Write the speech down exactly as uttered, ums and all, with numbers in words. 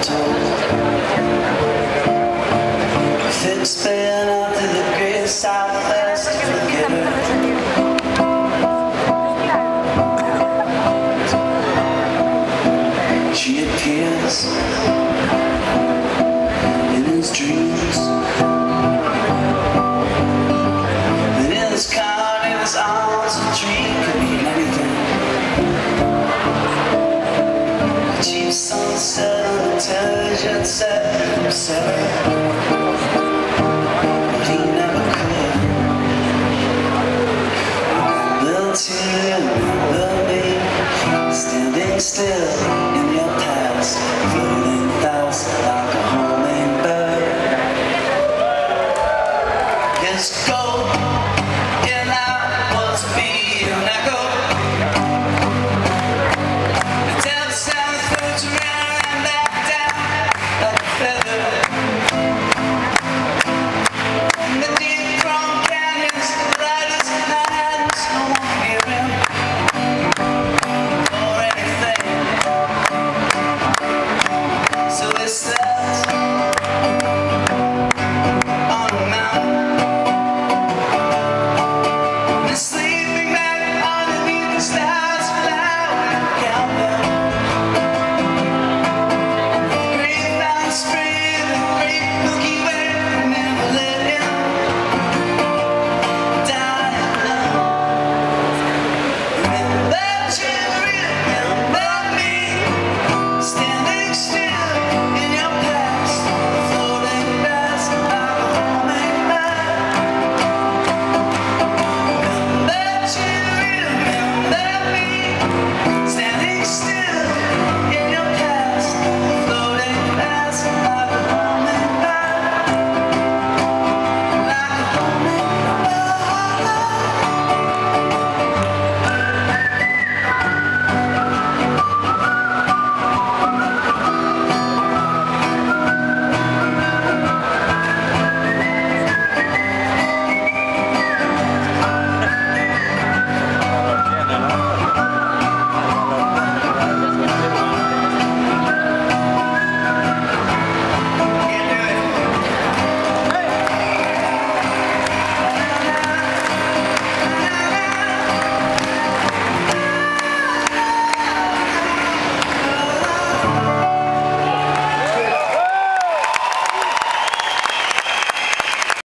told. If it's been out to the great southwest to forget her, she appears in his dreams, and in his car, in his arms, a dream could mean anything. A cheap sunset on a television set, upset, but he never could. Remember to remember me, standing still.